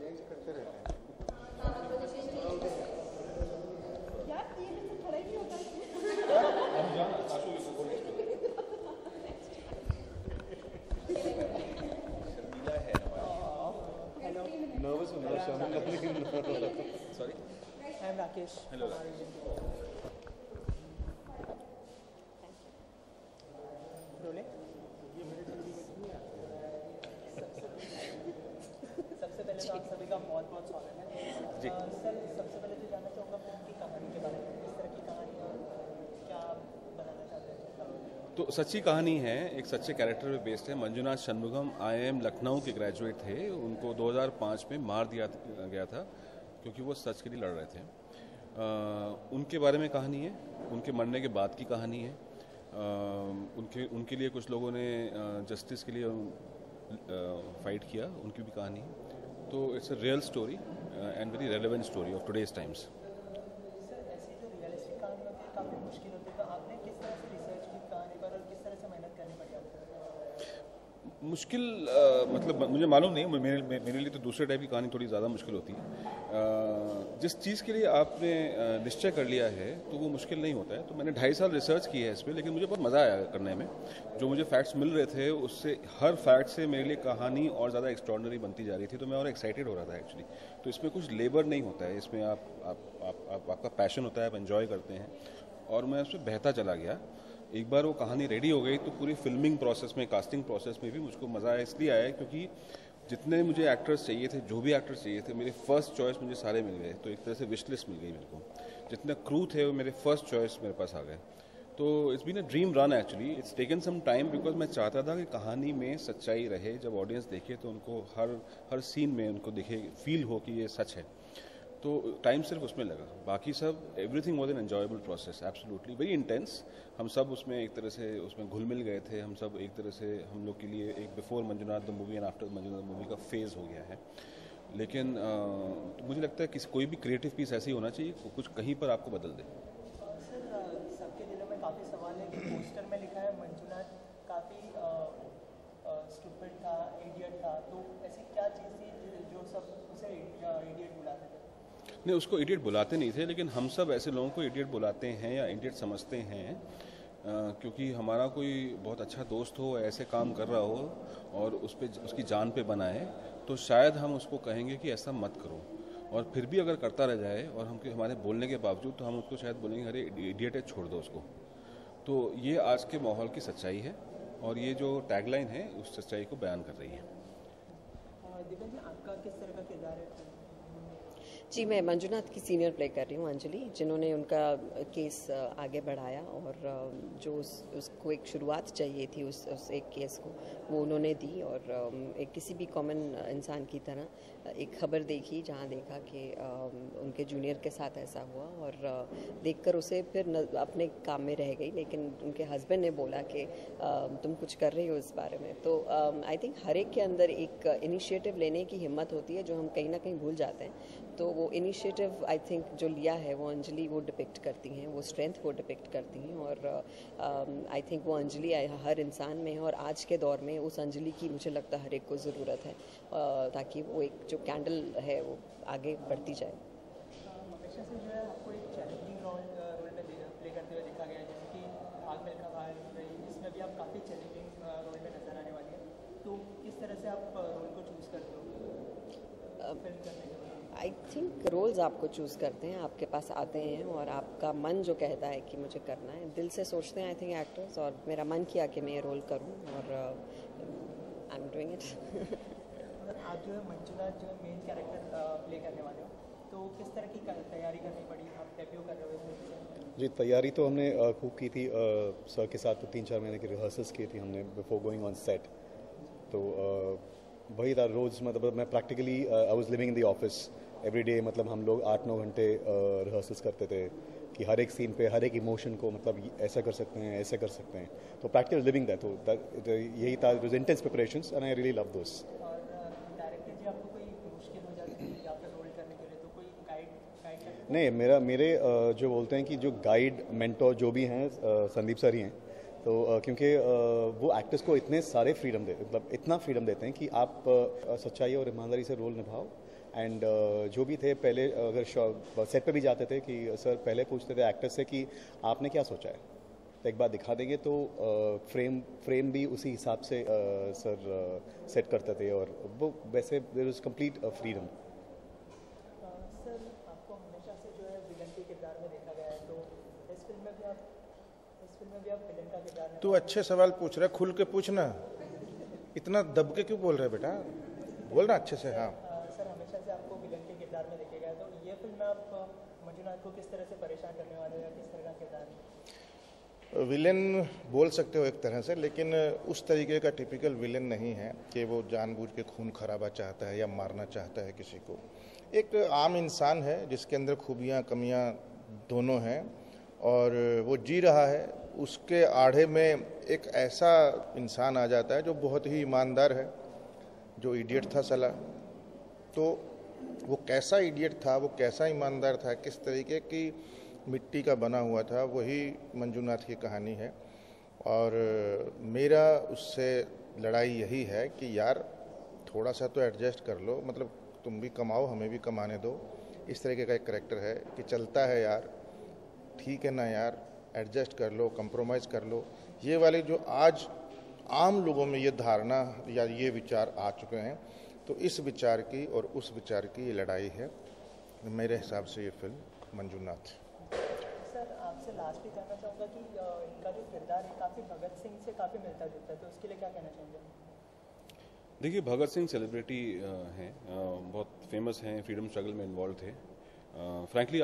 Change करते रहते हैं यार ये भी तो खड़ा ही नहीं होता है नर्वस हूँ मेरा शामिल sorry I am Rakesh hello रोले सबसे पहले तो आप सभी का बहुत बहुत स्वागत है जी। सर सबसे पहले तो जानना चाहूँगा फिल्म की कहानी के बारे में, किस तरह की कहानी है और क्या आप बनाना चाहते हैं। तो सच्ची कहानी है, एक सच्चे कैरेक्टर पे बेस्ड है। मंजुनाथ षणमुगम IIM लखनऊ के ग्रेजुएट थे। उनको 2005 में मार दिया गया था क्योंकि वो सच के लिए लड़ रहे थे। उनके बारे में कहानी है, उनके मरने के बाद की कहानी है। उनके लिए कुछ लोगों ने जस्टिस के लिए फाइट किया, उनकी भी कहानी है। तो it's a real story and very relevant story of today's times. Sir ऐसी जो रियलिस्टिक कहानी होती है काफ़ी मुश्किल होती है, तो आपने किस तरह से रिसर्च की कहानी पर और किस तरह से मेहनत करनी पड़ी आपको? मुश्किल मतलब मुझे मालूम नहीं, मेरे लिए तो दूसरे टाइप की कहानी थोड़ी ज़्यादा मुश्किल होती है। जिस चीज़ के लिए आपने निश्चय कर लिया है तो वो मुश्किल नहीं होता है। तो मैंने 2.5 साल रिसर्च की है इस पर, लेकिन मुझे बहुत मज़ा आया करने में। जो मुझे फैक्ट्स मिल रहे थे उससे हर फैक्ट से मेरे लिए कहानी और ज़्यादा एक्स्ट्रॉर्डनरी बनती जा रही थी, तो मैं और एक्साइटेड हो रहा था एक्चुअली। तो इसमें कुछ लेबर नहीं होता है, इसमें आपका पैशन होता है, आप एंजॉय करते हैं, और मैं उसमें बहता चला गया। एक बार वो कहानी रेडी हो गई तो पूरी फिल्मिंग प्रोसेस में, कास्टिंग प्रोसेस में भी मुझको मज़ा आया। इसलिए आया क्योंकि जितने मुझे एक्टर्स चाहिए थे, जो भी एक्टर्स चाहिए थे, मेरे फर्स्ट चॉइस मुझे सारे मिल गए। तो एक तरह से विश लिस्ट मिल गई मेरे को। जितने क्रू थे वो मेरे फर्स्ट चॉइस मेरे पास आ गए। तो it's been a dream run actually. It's taken some time because मैं चाहता था कि कहानी में सच्चाई रहे। जब ऑडियंस देखे तो उनको हर सीन में उनको दिखे, फील हो कि ये सच है। तो टाइम सिर्फ उसमें लगा, बाकी सब everything was an enjoyable process, absolutely very intense. हम सब उसमें एक तरह से उसमें घुल मिल गए थे। हम सब एक तरह से, हम लोग के लिए एक before Manjunath the movie and after Manjunath the movie का फेज़ हो गया है। लेकिन तो मुझे लगता है कि कोई भी क्रिएटिव पीस ऐसे ही होना चाहिए, कुछ कहीं पर आपको बदल दे। सर सबके दिलों में काफ़ी सवाल है कि पोस्टर में लिखा है मंजुनाथ काफ़ी स्टूपिड था, इडियट था, तो ऐसी क्या चीज़ थी जो सब उसे इडियट बुलाते थे? नहीं, उसको इडियट बुलाते नहीं थे, लेकिन हम सब ऐसे लोगों को इडियट बुलाते हैं या इडियट समझते हैं क्योंकि हमारा कोई बहुत अच्छा दोस्त हो, ऐसे काम कर रहा हो और उसकी जान पे बनाए, तो शायद हम उसको कहेंगे कि ऐसा मत करो। और फिर भी अगर करता रह जाए और हमारे बोलने के बावजूद, तो हम उसको शायद बोलेंगे अरे इडियट है, छोड़ दो उसको। तो ये आज के माहौल की सच्चाई है, और ये जो टैगलाइन है उस सच्चाई को बयान कर रही है। दिव्या जी, आपका किस तरह का किरदार है? जी, मैं मंजुनाथ की सीनियर प्ले कर रही हूँ, अंजलि, जिन्होंने उनका केस आगे बढ़ाया, और जो उसको एक शुरुआत चाहिए थी उस एक केस को, वो उन्होंने दी। और एक किसी भी कॉमन इंसान की तरह एक खबर देखी जहाँ देखा कि उनके जूनियर के साथ ऐसा हुआ, और देखकर उसे फिर अपने काम में रह गई। लेकिन उनके हस्बैंड ने बोला कि तुम कुछ कर रही हो इस बारे में। तो आई थिंक हर एक के अंदर एक इनिशिएटिव लेने की हिम्मत होती है, जो हम कहीं ना कहीं भूल जाते हैं। तो वो इनिशिएटिव आई थिंक जो लिया है वो अंजलि वो डिपिक्ट करती हैं, वो स्ट्रेंथ वो डिपिक्ट करती हैं। और आई थिंक वो अंजलि हर इंसान में है, और आज के दौर में उस अंजलि की मुझे लगता है हर एक को ज़रूरत है, ताकि वो एक जो कैंडल है वो आगे बढ़ती जाए। हमेशा से जो है आपको एक चैलेंजिंग रोल में प्ले करते हुए देखा गया है, जैसे कि भाग मिल्खा भाग रही, इसमें भी आप काफ़ी चैलेंजिंग रोल में नजर आने वाली है। तो किस तरह से आप रोल को चूज़ करते हो फिल्म करने के बाद? आई थिंक रोल्स आपको चूज़ करते हैं, आपके पास आते हैं, और आपका मन जो कहता है कि मुझे करना है, दिल से सोचते हैं आई थिंक एक्टर्स, और मेरा मन किया कि मैं ये रोल करूं, और आई एम डूइंग इट। आप जो है मंजुनाथ जो है मेन कैरेक्टर प्ले करने वाले हो, तो किस तरह की तैयारी करनी पड़ी? आप डेब्यू कर रहे हो इसमें? जी, तैयारी तो हमने खूब की थी। सर के साथ 3-4 महीने की रिहर्सल्स की थी हमने बिफोर गोइंग ऑन सेट। तो वही था रोज़, मतलब मैं practically I was living in the office every day. मतलब हम लोग 8-9 घंटे रिहर्सल्स करते थे कि हर एक सीन पे हर एक इमोशन को, मतलब ऐसा कर सकते हैं, ऐसे कर सकते हैं। तो प्रैक्टिकल लिविंग दैट, तो यही था, it was intense preparations and I really love those. और डायरेक्टर जी आपको कोई मुश्किल हो जाती है या फिर रोल करने के लिए, तो कोई गाइड? नहीं, मेरे जो बोलते हैं कि जो गाइड मेंटोर जो भी हैं संदीप सर ही हैं। तो क्योंकि वो एक्टर्स को इतने सारे फ्रीडम मतलब इतना फ्रीडम देते हैं कि आप सच्चाई और ईमानदारी से रोल निभाओ, एंड जो भी थे पहले अगर सेट पे भी जाते थे कि सर पहले पूछते थे एक्टर से कि आपने क्या सोचा है, तो एक बार दिखा देंगे तो फ्रेम भी उसी हिसाब से सर सेट करते थे और वो वैसे there is complete freedom. Sir आपको हमेशा से जो है विलन के किरदार में देखा गया है, तो इस फिल्म में भी आप विलन का किरदार में। तू अच्छे सवाल पूछ रहा है, खुल के पूछना, इतना दब के क्यों बोल रहे बेटा, बोलना अच्छे से। हाँ सर हमेशा से आपको विलन के किरदार में देखे गया है, तो ये फिल्म में आप मंजुनाथ को किस तरह से परेशान करने वाले हो या किस तरह का किरदार है? विलेन बोल सकते हो एक तरह से, लेकिन उस तरीके का टिपिकल विलेन नहीं है कि वो जानबूझ के खून खराबा चाहता है या मारना चाहता है किसी को। एक आम इंसान है जिसके अंदर खूबियाँ कमियाँ दोनों हैं और वो जी रहा है। उसके आड़े में एक ऐसा इंसान आ जाता है जो बहुत ही ईमानदार है, जो इडियट था साला। तो वो कैसा इडियट था, वो कैसा ईमानदार था, किस तरीके की मिट्टी का बना हुआ था, वही मंजूनाथ की कहानी है। और मेरा उससे लड़ाई यही है कि यार थोड़ा सा तो एडजस्ट कर लो, मतलब तुम भी कमाओ हमें भी कमाने दो। इस तरीके का एक करैक्टर है कि चलता है यार, ठीक है ना यार, एडजस्ट कर लो, कंप्रोमाइज़ कर लो। ये वाली जो आज आम लोगों में ये धारणा या ये विचार आ चुके हैं, तो इस विचार की और उस विचार की ये लड़ाई है मेरे हिसाब से ये फिल्म मंजूनाथ। सर आपसे लास्ट भी कहना चाहूँगा कि इनका जो किरदार है काफ़ी भगत सिंह से काफ़ी मिलता जुलता है, तो उसके लिए क्या कहना चाहेंगे? देखिए, भगत सिंह सेलिब्रिटी हैं, बहुत फेमस हैं, फ्रीडम स्ट्रगल में इन्वॉल्व थे। फ्रैंकली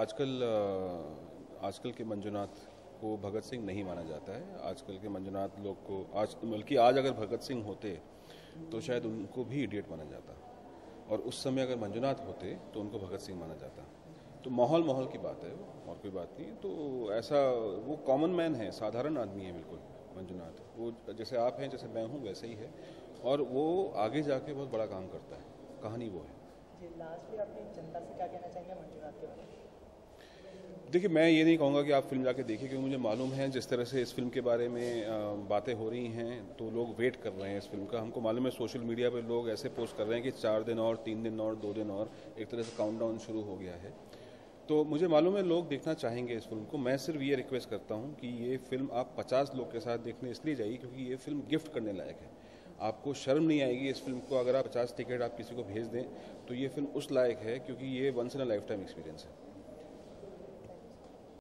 आजकल के मंजूनाथ को भगत सिंह नहीं माना जाता है। आजकल के मंजूनाथ लोग को बल्कि आज अगर भगत सिंह होते तो शायद उनको भी इडियट माना जाता, और उस समय अगर मंजूनाथ होते तो उनको भगत सिंह माना जाता। तो माहौल की बात है, और कोई बात नहीं। तो ऐसा वो कॉमन मैन है, साधारण आदमी है बिल्कुल मंजूनाथ। वो जैसे आप हैं, जैसे मैं हूँ, वैसे ही है, और वो आगे जाके बहुत बड़ा काम करता है। कहानी वो है। जी लास्ट भी अपनी जनता से क्या कहना चाहेंगे मंजूनाथ के बारे में? देखिए, मैं ये नहीं कहूँगा कि आप फिल्म जाके देखिए, क्योंकि मुझे मालूम है जिस तरह से इस फिल्म के बारे में बातें हो रही हैं, तो लोग वेट कर रहे हैं इस फिल्म का। हमको मालूम है सोशल मीडिया पे लोग ऐसे पोस्ट कर रहे हैं कि 4 दिन और 3 दिन और 2 दिन और, एक तरह से काउंटडाउन शुरू हो गया है। तो मुझे मालूम है लोग देखना चाहेंगे इस फिल्म को। मैं सिर्फ ये रिक्वेस्ट करता हूँ कि ये फिल्म आप 50 लोग के साथ देखने इसलिए जाइए क्योंकि ये फिल्म गिफ्ट करने लायक है। आपको शर्म नहीं आएगी इस फिल्म को, अगर आप 50 टिकट आप किसी को भेज दें तो ये फिल्म उस लायक है, क्योंकि ये once in a lifetime experience है।